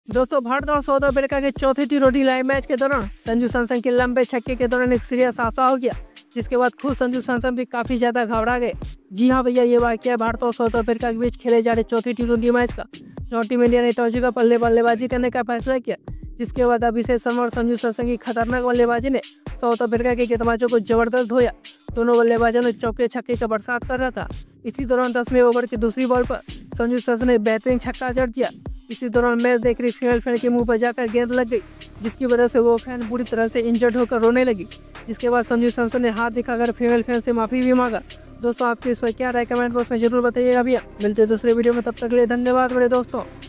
दोस्तों भारत और south Africa के चौथे टी20 लाइव मैच के दौरान संजू सैमसन के लंबे छक्के के दौरान एक सीरियस हादसा हो गया, जिसके बाद खुद संजू सैमसन भी काफी ज्यादा घबरा गए। जी हाँ भैया, ये वाकया भारत और साउथ अफ्रीका के बीच खेले जा रहे चौथे टी20 मैच का, जहाँ टीम इंडिया ने टॉस जीतकर पहले बल्लेबाजी करने का फैसला किया, जिसके बाद अभिषेक शर्मा और संजू सैमसन की खतरनाक बल्लेबाजी ने साउथ अफ्रीका के गेंदबाजों को जबरदस्त धोया। दोनों बल्लेबाजों ने चौके छक्के का बरसात कर रहा था। इसी दौरान 10वें ओवर की दूसरी बॉल पर संजू सैमसन ने बेहतरीन छक्का जड़ दिया। इसी दौरान मैच देख रही फीमेल फैन के मुंह पर जाकर गेंद लग गई, जिसकी वजह से वो फैन बुरी तरह से इंजर्ड होकर रोने लगी। जिसके बाद संजू सैमसन ने हाथ दिखाकर फीमेल फैन से माफी भी मांगा। दोस्तों आपके इस पर क्या राय, कमेंट बॉक्स में जरूर बताइएगा भैया। मिलते हैं दूसरे वीडियो में, तब तक के लिए धन्यवाद बड़े दोस्तों।